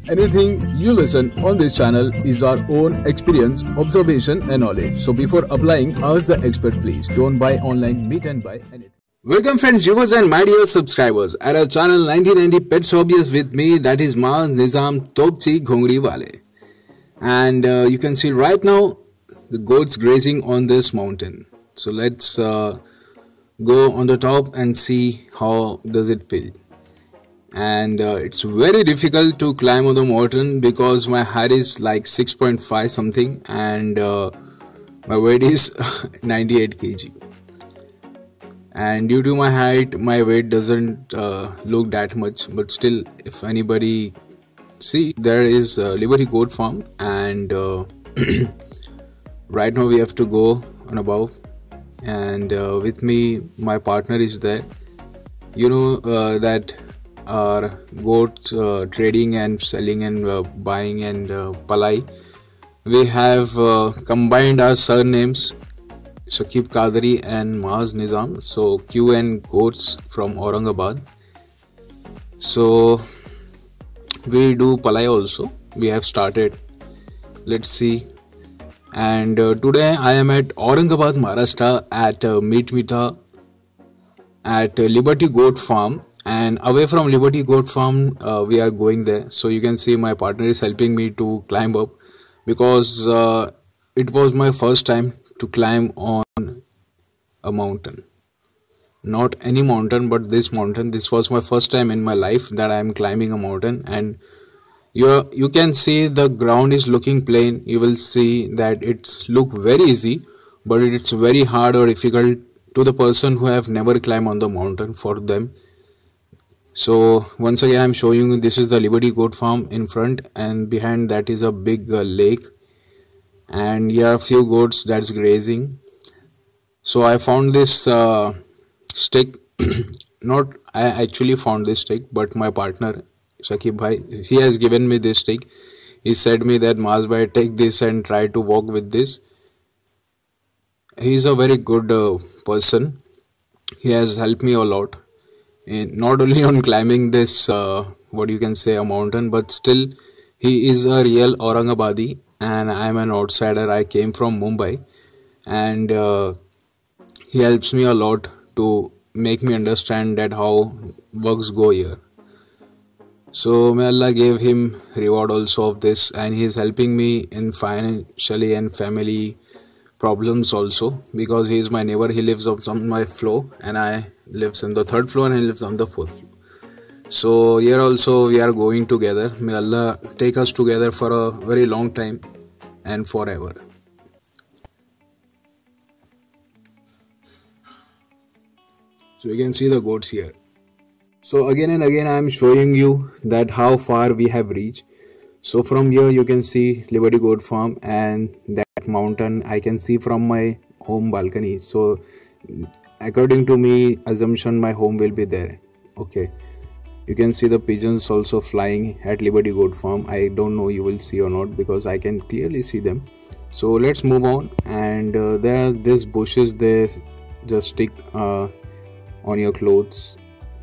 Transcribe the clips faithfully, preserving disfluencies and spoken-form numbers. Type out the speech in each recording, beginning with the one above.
Anything you listen on this channel is our own experience, observation and knowledge. So before applying, ask the expert please. Don't buy online, meet and buy anything. Welcome friends, viewers and my dear subscribers at our channel nineteen ninety Pets Hobbies with me, that is Maaz Nizam Topchi Ghongri Wale. And uh, you can see right now the goats grazing on this mountain. So let's uh, go on the top and see how does it feel. And uh, it's very difficult to climb on the mountain because my height is like six point five something and uh, my weight is ninety-eight kilograms. And due to my height, my weight doesn't uh, look that much, but still, if anybody see, there is a Liberty Goat Farm, and uh, right now we have to go on above, and uh, with me my partner is there. You know uh, that our goat uh, trading and selling and uh, buying and uh, palai, we have uh, combined our surnames, Shakib Kadri and Maaz Nizam, so Q and Goats from Aurangabad. So we do palai also, we have started, let's see. And uh, today I am at Aurangabad, Maharashtra at uh, Meet Mitha at uh, Liberty Goat Farm. And away from Liberty Goat Farm uh, we are going there. So you can see my partner is helping me to climb up because uh, it was my first time to climb on a mountain. Not any mountain, but this mountain. This was my first time in my life that I am climbing a mountain. And you you can see the ground is looking plain. You will see that it's look very easy, but it's very hard or difficult to the person who have never climbed on the mountain for them. So once again I am showing you, this is the Liberty Goat Farm in front, and behind that is a big uh, lake, and here are a few goats that's grazing. So I found this uh, stick. Not I actually found this stick, but my partner Shakib bhai, he has given me this stick. He said me that Maaz bhai, take this and try to walk with this. He is a very good uh, person. He has helped me a lot, in, not only on climbing this uh, what you can say a mountain, but still he is a real Aurangabadi and I am an outsider. I came from Mumbai, and uh, he helps me a lot to make me understand that how works go here. So may Allah gave him reward also of this, and he is helping me in financially and family problems also, because he is my neighbor. He lives on my floor and I lives on the third floor and he lives on the fourth floor. So here also we are going together. May Allah take us together for a very long time and forever. So you can see the goats here. So again and again I am showing you that how far we have reached. So from here you can see Liberty Goat Farm, and that mountain I can see from my home balcony. So according to me assumption, my home will be there. Okay, you can see the pigeons also flying at Liberty Goat Farm. I don't know you will see or not because I can clearly see them. So let's move on. And uh, there are these bushes, they just stick uh, on your clothes.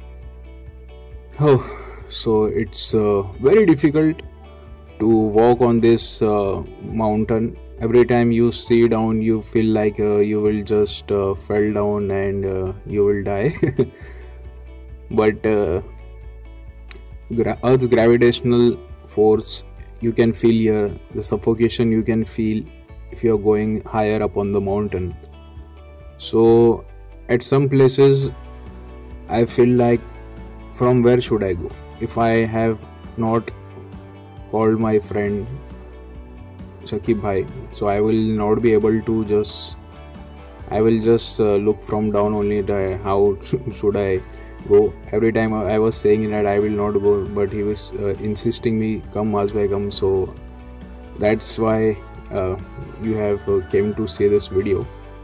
Oh, so it's uh, very difficult to walk on this uh, mountain. Every time you see down, you feel like uh, you will just uh, fall down and uh, you will die. But uh, gra Earth's gravitational force you can feel here, the suffocation you can feel if you are going higher up on the mountain. So at some places I feel like, from where should I go if I have not called my friend Shakib bhai? So I will not be able to just, I will just uh, look from down only, the, how should I go. Every time I was saying that I will not go, but he was uh, insisting me, come Maaz bhai, come. So that's why uh, you have uh, came to see this video.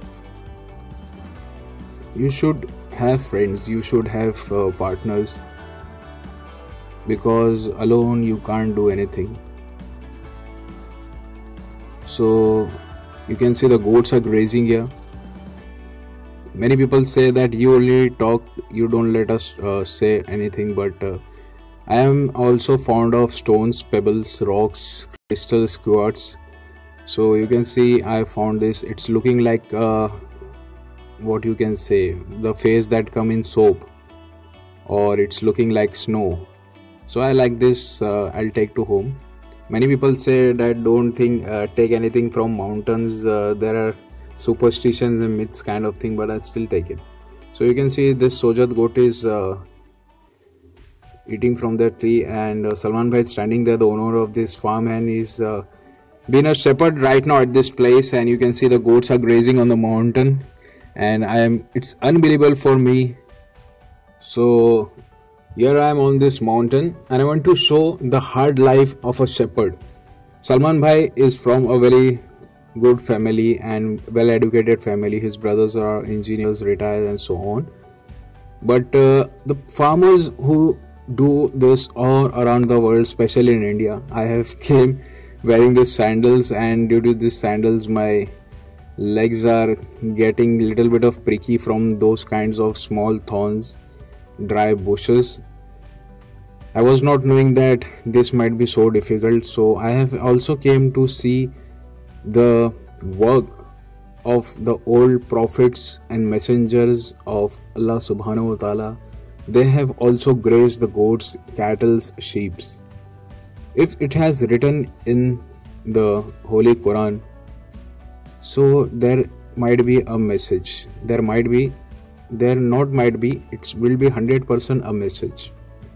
You should have friends, you should have uh, partners, because alone you can't do anything. So you can see the goats are grazing here. Many people say that you only talk, you don't let us uh, say anything, but uh, I am also fond of stones, pebbles, rocks, crystals, quartz. So you can see I found this. It's looking like uh, what you can say, the face that come in soap, or it's looking like snow. So I like this. uh, I'll take to home. Many people say that don't think uh, take anything from mountains. Uh, there are superstitions and myths kind of thing, but I still take it. So you can see this Sojat goat is uh, eating from the tree, and uh, Salman Bhai is standing there, the owner of this farm, and he's uh, been a shepherd right now at this place. And you can see the goats are grazing on the mountain, and I am it's unbelievable for me. So here I am on this mountain, and I want to show the hard life of a shepherd. Salman Bhai is from a very good family and well educated family. His brothers are engineers, retired, and so on. But uh, the farmers who do this all around the world, especially in India, I have came wearing these sandals, and due to these sandals my legs are getting little bit of pricky from those kinds of small thorns, dry bushes. I was not knowing that this might be so difficult, so I have also came to see the work of the old prophets and messengers of Allah subhanahu wa ta'ala. They have also grazed the goats, cattle, sheep. If it has written in the Holy Quran, so there might be a message. There might be, there not might be, it will be one hundred percent a message.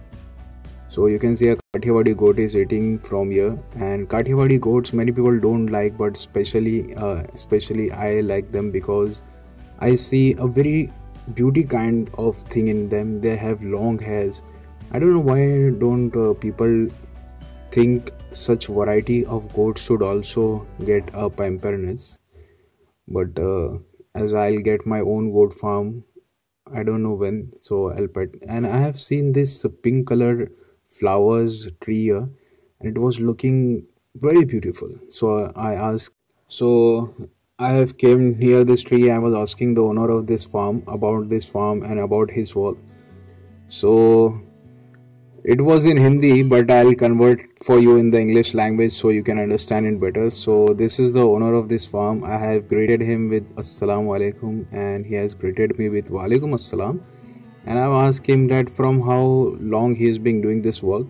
So you can see a Kathiawadi goat is eating from here, and Kathiawadi goats many people don't like, but especially uh, especially I like them because I see a very beauty kind of thing in them. They have long hairs. I don't know why don't uh, people think such variety of goats should also get a pamperness. But uh, as I'll get my own goat farm, I don't know when, so I'll pet. And I have seen this pink colored flowers tree here, and it was looking very beautiful. So I asked, so I have came near this tree. I was asking the owner of this farm about this farm and about his work. So it was in Hindi, but I'll convert for you in the English language so you can understand it better. So this is the owner of this farm. I have greeted him with Assalamu alaikum, and he has greeted me with Wa alaikum assalam. And I've asked him that from how long he has been doing this work.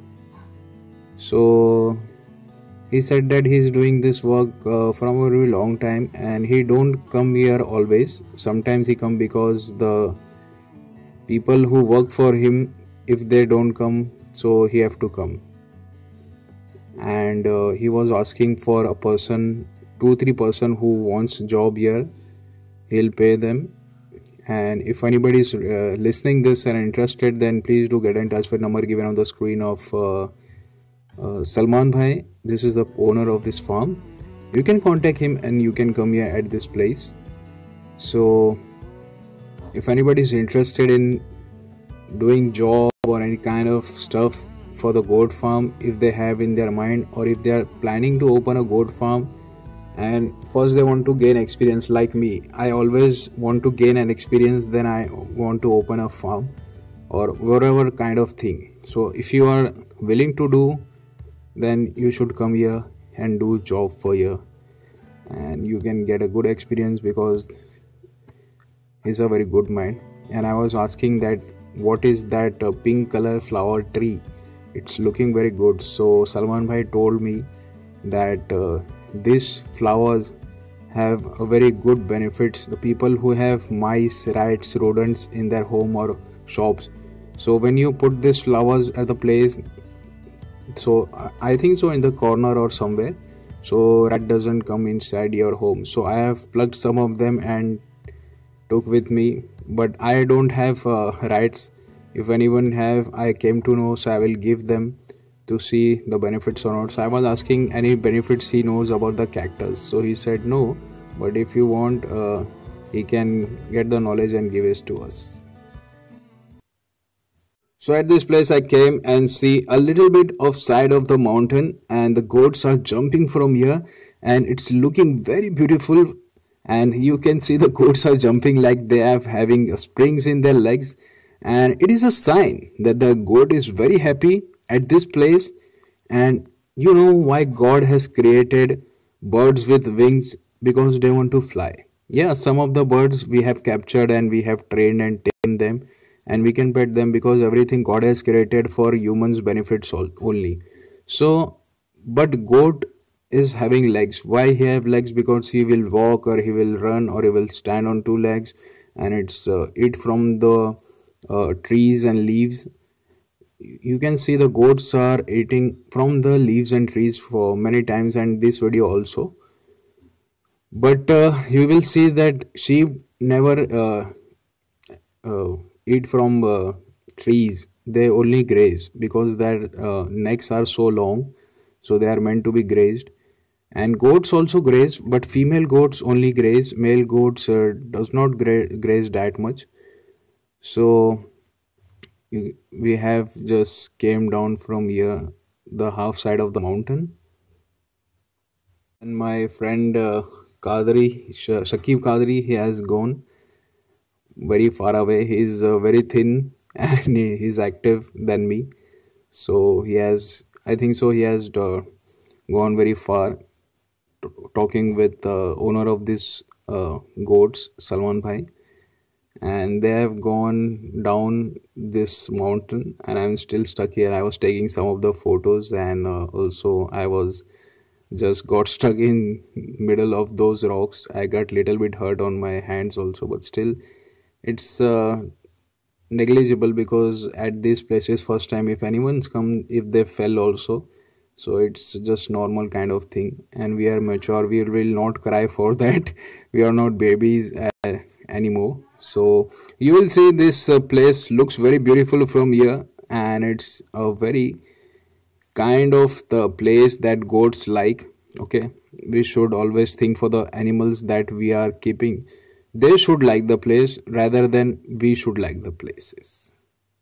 So he said that he's doing this work uh, from a very long time, and he don't come here always. Sometimes he come because the people who work for him, if they don't come, so he have to come. And uh, he was asking for a person, two three person who wants job here. He'll pay them. And if anybody is uh, listening this and interested, then please do get in touch with number given on the screen of uh, uh, Salman Bhai. This is the owner of this farm. You can contact him and you can come here at this place. So if anybody is interested in doing job or any kind of stuff for the goat farm, if they have in their mind, or if they are planning to open a goat farm, and first they want to gain experience, like me, I always want to gain an experience, then I want to open a farm or whatever kind of thing. So if you are willing to do, then you should come here and do job for here, and you can get a good experience because he's a very good man. And I was asking that what is that uh, pink color flower tree, it's looking very good. So Salman Bhai told me that uh, these flowers have a very good benefits. The people who have mice, rats, rodents in their home or shops, so when you put these flowers at the place, so I think so in the corner or somewhere, so rat doesn't come inside your home. So I have plucked some of them and took with me, but I don't have uh, rats. If anyone have, I came to know, so I will give them to see the benefits or not. So I was asking any benefits he knows about the cactus. So he said no, but if you want, uh, he can get the knowledge and give it to us. So at this place I came and see a little bit of side of the mountain, and the goats are jumping from here, and it's looking very beautiful. And you can see the goats are jumping like they are having springs in their legs, and it is a sign that the goat is very happy at this place. And you know why God has created birds with wings? Because they want to fly. Yeah, some of the birds we have captured and we have trained and tamed them, and we can pet them, because everything God has created for humans benefits only. So but goat is having legs. Why he have legs? Because he will walk, or he will run, or he will stand on two legs, and it's uh, eat from the uh, trees and leaves. You can see the goats are eating from the leaves and trees for many times, and this video also. But uh, you will see that sheep never uh, uh, eat from uh, trees. They only graze, because their uh, necks are so long, so they are meant to be grazed. And goats also graze, but female goats only graze. Male goats uh, does not gra- graze that much. So you, we have just came down from here, the half side of the mountain, and my friend uh, Kadri, Sh- Shakib Kadri, he has gone very far away. He is uh, very thin and he is active than me, so he has, I think so, he has uh, gone very far, t- talking with the owner of this uh, goats, Salman Bhai, and they have gone down this mountain, and I'm still stuck here. I was taking some of the photos, and uh, also I was just got stuck in middle of those rocks. I got little bit hurt on my hands also, but still it's uh, negligible, because at these places first time, if anyone's come, if they fell also, so it's just normal kind of thing, and we are mature, we will not cry for that. We are not babies uh, anymore. So you will see this uh, place looks very beautiful from here, and it's a very kind of the place that goats like. Okay, we should always think for the animals that we are keeping. They should like the place rather than we should like the places.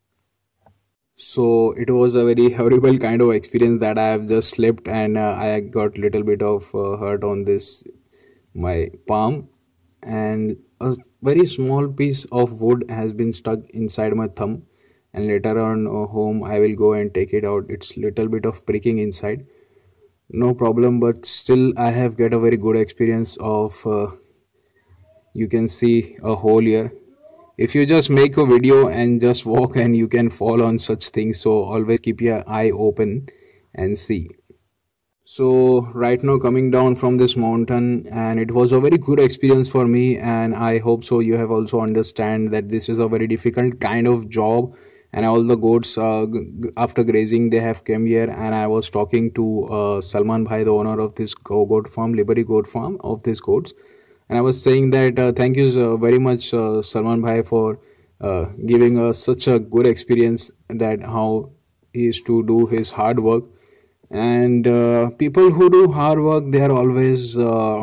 So it was a very horrible kind of experience that I have just slipped, and uh, I got little bit of uh, hurt on this my palm, and a very small piece of wood has been stuck inside my thumb, and later on uh, home I will go and take it out. It's little bit of pricking inside, no problem, but still I have get a very good experience of uh, you can see a hole here. If you just make a video and just walk, and you can fall on such things, so always keep your eye open and see. So right now coming down from this mountain, and it was a very good experience for me, and I hope so you have also understand that this is a very difficult kind of job. And all the goats uh, g- after grazing, they have come here, and I was talking to uh, Salman Bhai, the owner of this go- goat farm, Liberty Goat Farm of these goats, and I was saying that uh, thank you uh, very much uh, Salman Bhai for uh, giving us such a good experience, that how he is to do his hard work. And uh, people who do hard work, they are always uh,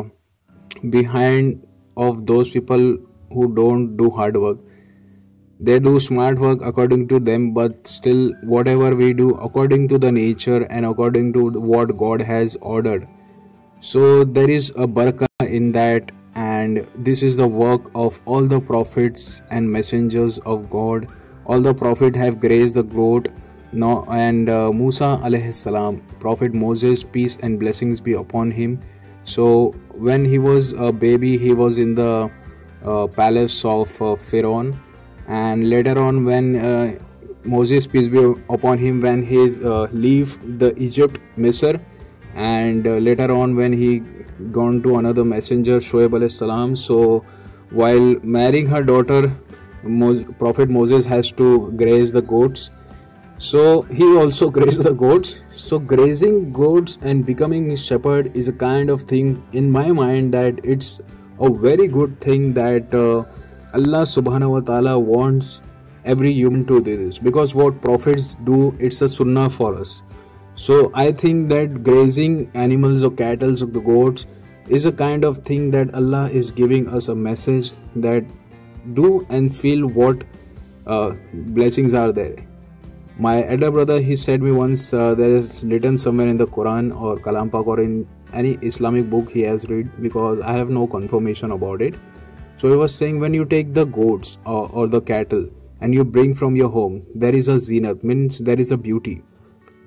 behind of those people who don't do hard work. They do smart work according to them, but still whatever we do according to the nature and according to what God has ordered, so there is a barakah in that. And this is the work of all the prophets and messengers of God. All the prophets have grazed the goat. No, and uh, Musa alayhi salam, Prophet Moses, peace and blessings be upon him. So when he was a baby, he was in the uh, palace of uh, Pharaoh, and later on when uh, Moses, peace be upon him, when he uh, leave the Egypt, Misr, and uh, later on when he gone to another messenger, Shoaib alayhi salam. So while marrying her daughter, Mo- Prophet Moses has to graze the goats. So he also grazed the goats. So grazing goats and becoming a shepherd is a kind of thing in my mind that it's a very good thing that uh, Allah subhanahu wa ta'ala wants every human to do this, because what prophets do, it's a sunnah for us. So I think that grazing animals or cattle or the goats is a kind of thing that Allah is giving us a message that do and feel what uh, blessings are there. My elder brother, he said me once, uh, there is written somewhere in the Quran or Kalam Pak or in any Islamic book he has read, because I have no confirmation about it. So he was saying, when you take the goats or, or the cattle and you bring from your home, there is a zinat, means there is a beauty.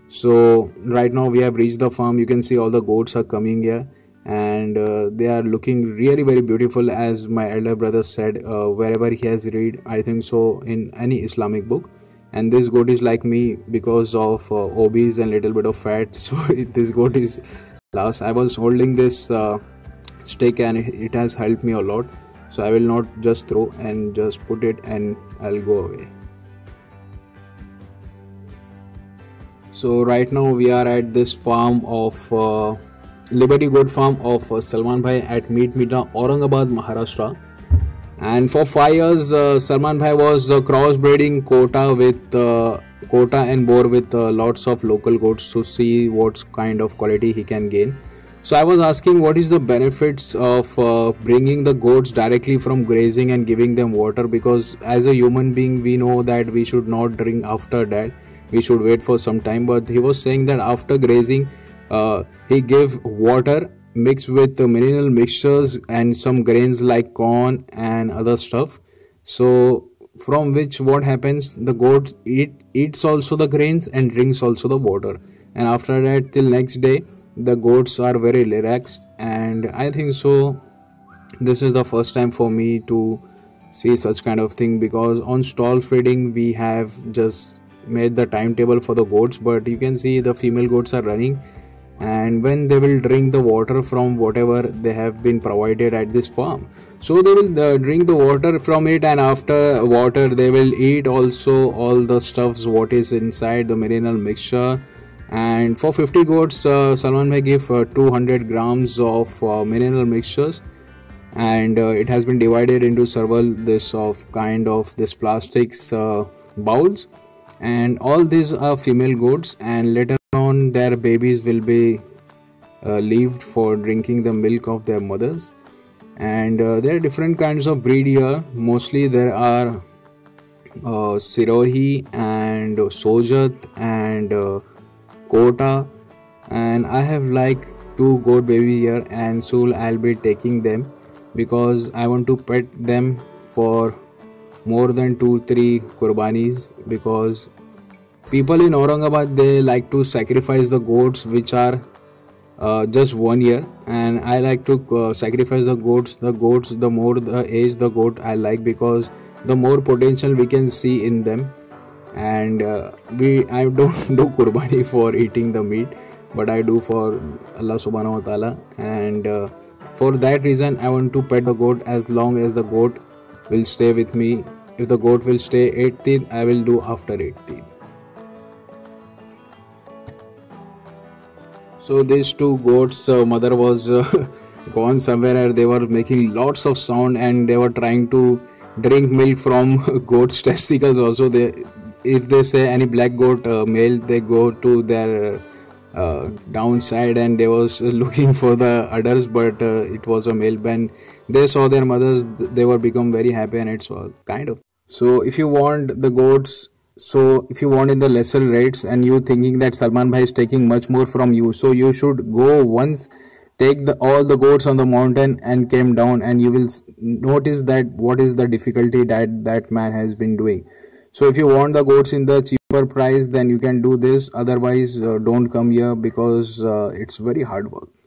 So right now we have reached the farm. You can see all the goats are coming here, and uh, they are looking really very beautiful, as my elder brother said, uh, wherever he has read, I think so, in any Islamic book. And this goat is like me because of uh, obese and little bit of fat. So this goat is last. I was holding this uh, stick, and it has helped me a lot. So I will not just throw and just put it and I'll go away. So right now we are at this farm of uh, Liberty Goat Farm of uh, Salman Bhai at Meet Mita, Aurangabad, Maharashtra. And for five years, uh, Salman Bhai was uh, crossbreeding quota with uh, quota and boar with uh, lots of local goats to see what kind of quality he can gain. So I was asking what is the benefits of uh, bringing the goats directly from grazing and giving them water, because as a human being we know that we should not drink after that, we should wait for some time. But he was saying that after grazing uh, he gave water mixed with the mineral mixtures and some grains like corn and other stuff. So from which what happens, the goat eat eats also the grains and drinks also the water, and after that till next day the goats are very relaxed. And I think so this is the first time for me to see such kind of thing, because on stall feeding we have just made the timetable for the goats, but you can see the female goats are running, and when they will drink the water from whatever they have been provided at this farm, so they will uh, drink the water from it, and after water they will eat also all the stuffs what is inside the mineral mixture. And for fifty goats, uh, Salman may give uh, two hundred grams of uh, mineral mixtures, and uh, it has been divided into several this of kind of this plastics uh, bowls, and all these are female goats, and later on their babies will be uh, left for drinking the milk of their mothers. And uh, there are different kinds of breed here. Mostly there are uh, Sirohi and Sojat and uh, Kota, and I have like two goat baby here, and soon I'll be taking them because I want to pet them for more than two three qurbanis, because people in Aurangabad they like to sacrifice the goats which are uh, just one year, and I like to uh, sacrifice the goats the goats the more the age the goat I like, because the more potential we can see in them. And uh, we I don't do qurbani for eating the meat, but I do for Allah subhanahu wa ta'ala, and uh, for that reason I want to pet the goat as long as the goat will stay with me. If the goat will stay eighteen, I will do after eighteen. So these two goats, uh, mother was uh, gone somewhere, they were making lots of sound, and they were trying to drink milk from goat's testicles also. They, if they say any black goat uh, male, they go to their uh, downside, and they was looking for the udders, but uh, it was a male. When they saw their mothers, they were become very happy, and it's all kind of. So if you want the goats, so if you want in the lesser rates, and you thinking that Salman Bhai is taking much more from you, so you should go once, take the all the goats on the mountain and came down, and you will notice that what is the difficulty that that man has been doing. So if you want the goats in the cheaper price, then you can do this. Otherwise uh, don't come here, because uh, it's very hard work.